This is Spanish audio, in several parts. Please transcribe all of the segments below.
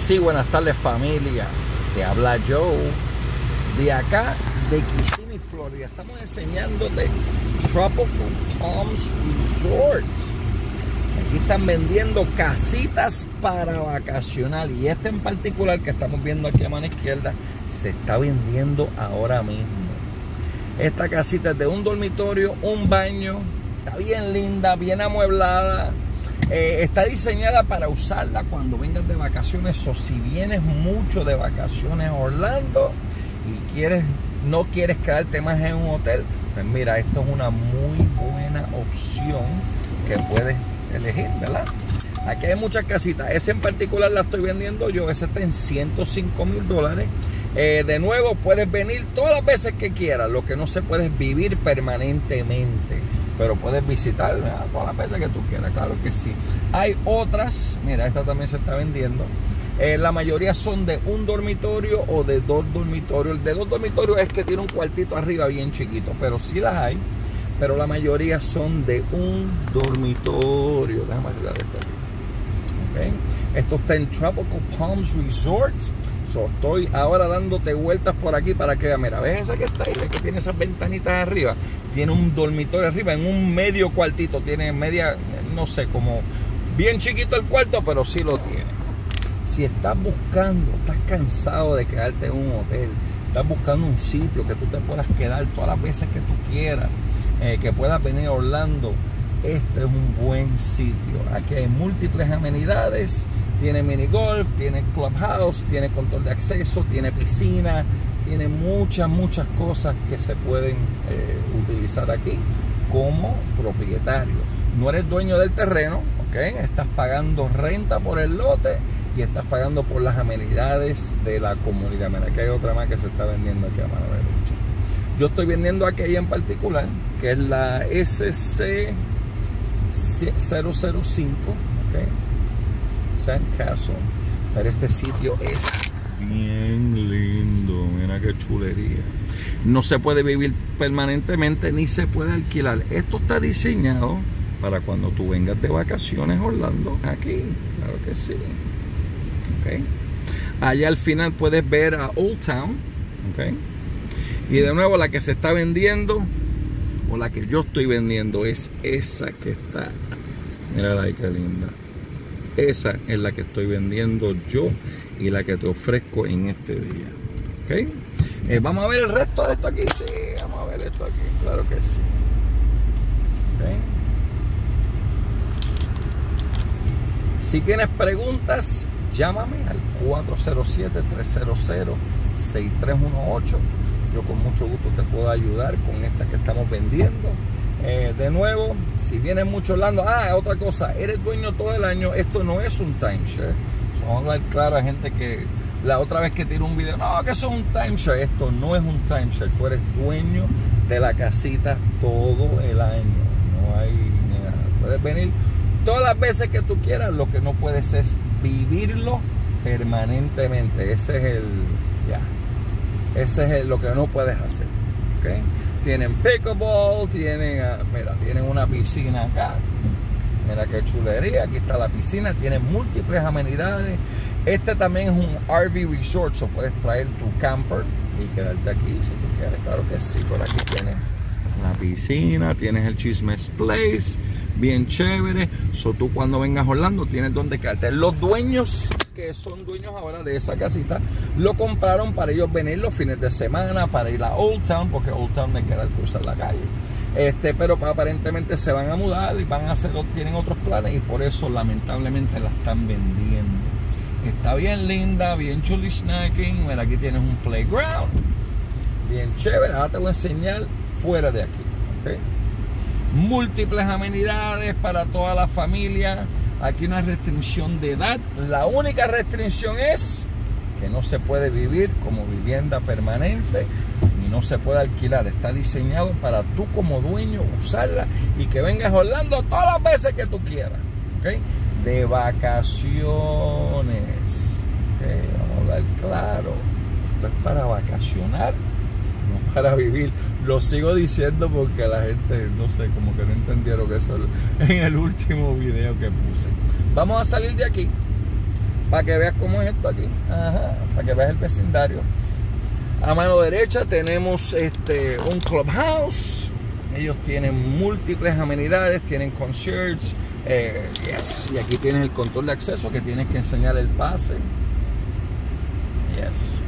Sí, buenas tardes familia, te habla Joe de acá de Kissimmee, Florida. Estamos enseñándote Tropical Palms Resort. Aquí están vendiendo casitas para vacacionar y este en particular que estamos viendo aquí a mano izquierda se está vendiendo ahora mismo. Esta casita es de un dormitorio, un baño, está bien linda, bien amueblada. Está diseñada para usarla cuando vengas de vacaciones, o si vienes mucho de vacaciones a Orlando y no quieres quedarte más en un hotel, pues mira, esto es una muy buena opción que puedes elegir, ¿verdad? Aquí hay muchas casitas. Esa en particular la estoy vendiendo yo. Esa está en $105,000. De nuevo, puedes venir todas las veces que quieras. Lo que no se puede es vivir permanentemente, pero puedes visitar todas las veces que tú quieras, claro que sí. Hay otras, mira, esta también se está vendiendo. La mayoría son de un dormitorio o de dos dormitorios. El de dos dormitorios es que tiene un cuartito arriba bien chiquito, pero sí las hay. Pero la mayoría son de un dormitorio. Déjame arreglar esto aquí. Okay. Esto está en Tropical Palms Resorts. Estoy ahora dándote vueltas por aquí para que veas. Mira, ¿ves esa que está ahí? ¿Ves que tiene esas ventanitas arriba? Tiene un dormitorio arriba en un medio cuartito. Tiene media, no sé, como bien chiquito el cuarto, pero sí lo tiene. Si estás buscando, estás cansado de quedarte en un hotel, estás buscando un sitio que tú te puedas quedar todas las veces que tú quieras, que puedas venir a Orlando, este es un buen sitio. Aquí hay múltiples amenidades. Tiene mini golf, tiene clubhouse, tiene control de acceso, tiene piscina, tiene muchas cosas que se pueden utilizar aquí como propietario. No eres dueño del terreno, ¿ok? Estás pagando renta por el lote y estás pagando por las amenidades de la comunidad. Mira, aquí hay otra más que se está vendiendo aquí a mano derecha. Yo estoy vendiendo aquella en particular, que es la SC005, ¿ok? Sandcastle, pero este sitio es bien lindo. Mira qué chulería. No se puede vivir permanentemente ni se puede alquilar. Esto está diseñado para cuando tú vengas de vacaciones a Orlando. Aquí, claro que sí. Okay. Allá al final puedes ver a Old Town. Okay. Y de nuevo la que se está vendiendo, o la que yo estoy vendiendo, es esa que está. Mira ahí qué linda. Esa es la que estoy vendiendo yo y la que te ofrezco en este día. ¿Okay? Vamos a ver el resto de esto aquí. Sí, vamos a ver esto aquí. Claro que sí. ¿Okay? Si tienes preguntas, llámame al 407-300-6318. Yo con mucho gusto te puedo ayudar con estas que estamos vendiendo. De nuevo, si vienes mucho Orlando, otra cosa, eres dueño todo el año. Esto no es un timeshare. Vamos a hablar claro a gente que la otra vez que tiró un video, no, que eso es un timeshare. Esto no es un timeshare. Tú eres dueño de la casita todo el año. No hay nada. Puedes venir todas las veces que tú quieras. Lo que no puedes es vivirlo permanentemente. Ese es lo que no puedes hacer. ¿Okay? Tienen pickleball, tienen una piscina acá. Mira qué chulería, aquí está la piscina, tiene múltiples amenidades. Este también es un RV resort, so puedes traer tu camper y quedarte aquí si tú quieres. Claro que sí, por aquí tienes la piscina, tienes el Chismes Place, bien chévere. So tú cuando vengas a Orlando tienes donde quedarte. Los dueños, que son dueños ahora de esa casita, lo compraron para ellos venir los fines de semana, para ir a Old Town, porque Old Town me queda al cruzar la calle. Pero aparentemente se van a mudar y tienen otros planes y por eso lamentablemente la están vendiendo. Está bien linda, bien chuli snacking. Mira, aquí tienes un playground, bien chévere. Ahora te voy a enseñar fuera de aquí. ¿Okay? Múltiples amenidades para toda la familia. Aquí una restricción de edad. La única restricción es que no se puede vivir como vivienda permanente y no se puede alquilar. Está diseñado para tú como dueño usarla y que vengas a Orlando todas las veces que tú quieras. ¿Okay? De vacaciones. ¿Okay? Vamos a hablar claro. Esto es para vacacionar, no para vivir. Lo sigo diciendo porque la gente, no sé, como que no entendieron eso en el último video que puse. Vamos a salir de aquí. para que veas cómo es esto aquí. Ajá, para que veas el vecindario. A mano derecha tenemos un clubhouse. Ellos tienen múltiples amenidades, tienen concierge. Yes. Y aquí tienes el control de acceso, que tienes que enseñar el pase. Yes.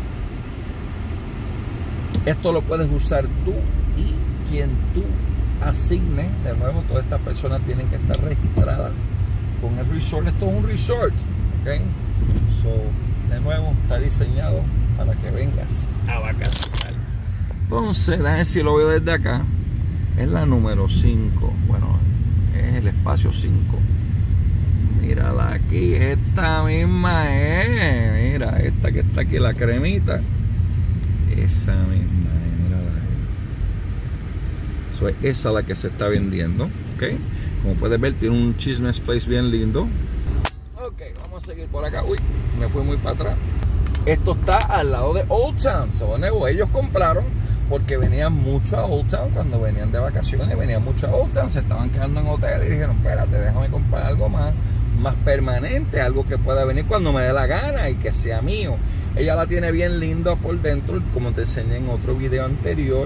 Esto lo puedes usar tú y quien tú asignes. De nuevo, todas estas personas tienen que estar registradas con el resort. Esto es un resort, ¿ok? So, de nuevo, está diseñado para que vengas a vacacionar. Entonces, déjame ver si lo veo desde acá. Es la número 5. Bueno, es el espacio 5. Mírala aquí. Esta misma es. Mira, esta que está aquí, la cremita. Esa misma es. Mírala ahí. So, esa es la que se está vendiendo. ¿Ok? Como puedes ver, tiene un Chismes Place bien lindo. Ok, vamos a seguir por acá. Uy, me fui muy para atrás. Esto está al lado de Old Town. So, ellos compraron porque venían mucho a Old Town cuando venían de vacaciones, venían mucho a Old Town, se estaban quedando en hotel y dijeron, espérate, déjame comprar algo más permanente, algo que pueda venir cuando me dé la gana y que sea mío. Ella la tiene bien linda por dentro, como te enseñé en otro video anterior.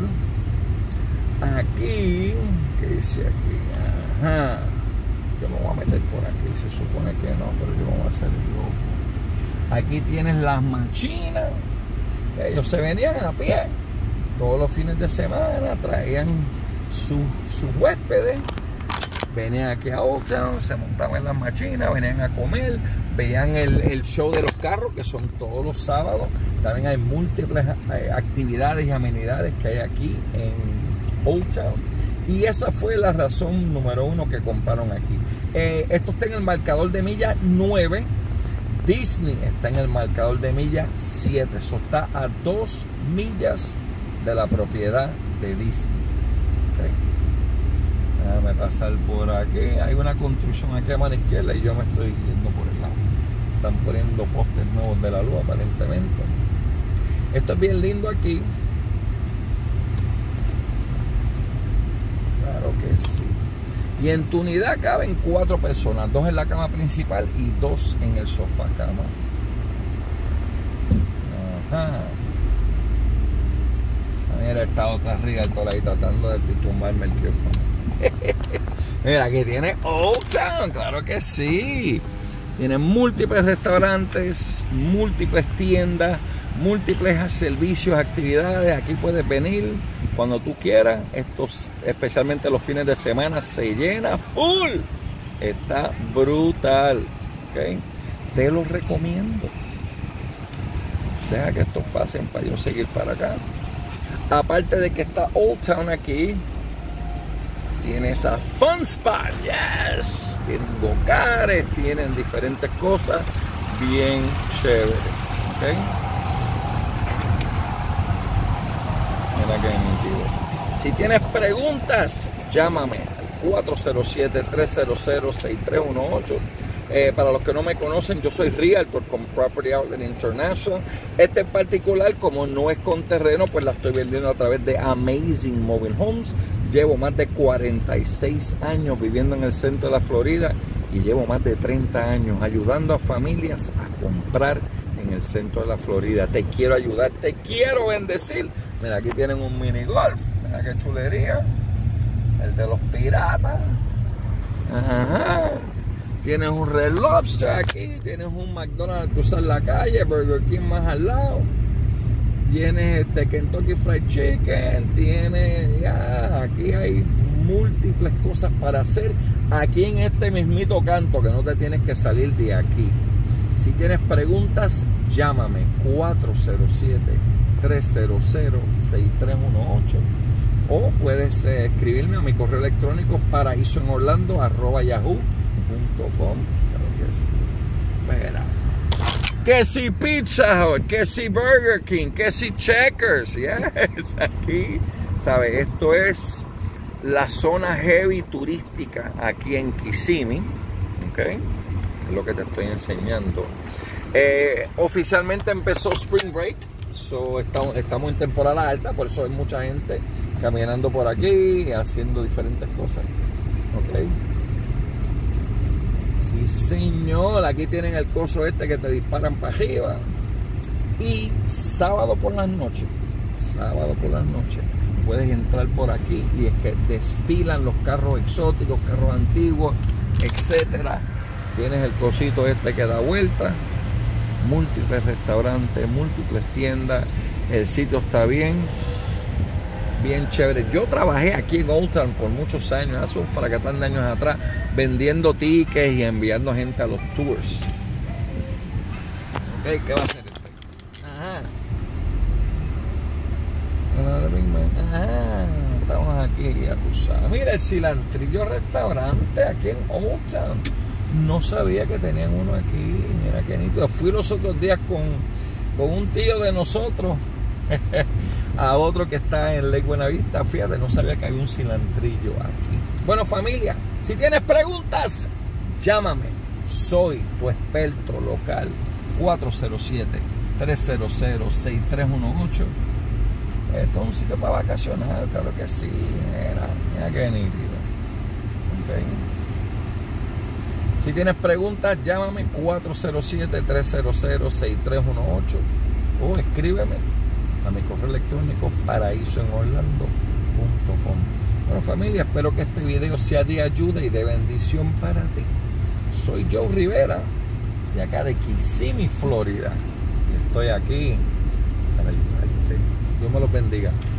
Aquí, ¿qué dice aquí? Ajá. Yo me voy a meter por aquí, se supone que no, pero yo me voy a hacer el loco. Aquí tienes las machinas. Ellos se venían a pie todos los fines de semana, traían sus huéspedes, venían aquí a Old Town, se montaban en las machinas, venían a comer, veían el show de los carros, que son todos los sábados. También hay múltiples actividades y amenidades que hay aquí en Old Town. Y esa fue la razón número 1 que compraron aquí. Esto está en el marcador de milla 9. Disney está en el marcador de milla 7. Eso está a 2 millas de la propiedad de Disney. Okay. Déjame pasar por aquí. Hay una construcción aquí a mano izquierda y yo me estoy yendo por el lado. Están poniendo postes nuevos de la luz aparentemente. Esto es bien lindo aquí. Claro que sí. Y en tu unidad caben 4 personas, 2 en la cama principal y 2 en el sofá cama. Ajá. Mira, esta otra Realtor ahí tratando de tumbarme el tiempo. Mira, aquí tiene Old Town, claro que sí. Tiene múltiples restaurantes, múltiples tiendas, múltiples servicios, actividades. Aquí puedes venir cuando tú quieras. Estos, especialmente los fines de semana, se llena full. Está brutal. ¿Okay? Te lo recomiendo. Deja que estos pasen para yo seguir para acá. Aparte de que está Old Town aquí, tienes a Fun Spot. Yes. Tienen bocares, tienen diferentes cosas bien chéveres. ¿Okay? Mira que motivo. Si tienes preguntas, llámame al 407-300-6318. Para los que no me conocen, yo soy Realtor con Property Outlet International. Este en particular, como no es con terreno, pues la estoy vendiendo a través de Amazing Mobile Homes. Llevo más de 46 años viviendo en el centro de la Florida y llevo más de 30 años ayudando a familias a comprar en el centro de la Florida. Te quiero ayudar, te quiero bendecir. Mira, aquí tienen un mini golf. Mira qué chulería. El de los piratas. Ajá. Tienes un Red Lobster aquí. Tienes un McDonald's al cruzar la calle. Burger King más al lado. Tienes Kentucky Fried Chicken. Tienes... Ya, aquí hay múltiples cosas para hacer. Aquí en este mismito canto, que no te tienes que salir de aquí. Si tienes preguntas, llámame 407-300-6318 o puedes escribirme a mi correo electrónico paraísoenorlando@yahoo.com. Claro que sí. Mira. Que si Pizza Hut, que si Burger King, que si Checkers. Yes, aquí, ¿sabes? Esto es la zona heavy turística aquí en Kissimmee. ¿Ok? Es lo que te estoy enseñando. Oficialmente empezó Spring Break, so estamos en temporada alta, por eso hay mucha gente caminando por aquí, haciendo diferentes cosas. Ok, Sí, señor. Aquí tienen el coso este que te disparan para arriba. Y sábado por las noches, puedes entrar por aquí y es que desfilan los carros exóticos, carros antiguos, etcétera. Tienes el cosito este que da vuelta, múltiples restaurantes, múltiples tiendas. El sitio está bien chévere. Yo trabajé aquí en Old Town por muchos años, hace un fracatán de años atrás, vendiendo tickets y enviando gente a los tours. Ok, ¿qué va a hacer este? Ajá. Ajá. Estamos aquí, ya tú sabes. Mira el Cilantrillo Restaurante aquí en Old Town. No sabía que tenían uno aquí. Mira qué nítido. Fui los otros días con un tío de nosotros a otro que está en Lake Buenavista. Fíjate, no sabía que había un Cilantrillo aquí. Bueno, familia, si tienes preguntas, llámame. Soy tu experto local. 407-300-6318. Esto es un sitio para vacacionar, claro que sí. Mira qué nítido. Okay. Si tienes preguntas, llámame 407-300-6318 o escríbeme a mi correo electrónico paraísoenorlando.com. Bueno, familia, espero que este video sea de ayuda y de bendición para ti. Soy Joe Rivera, de acá de Kissimmee, Florida. Y estoy aquí para ayudarte. Dios me los bendiga.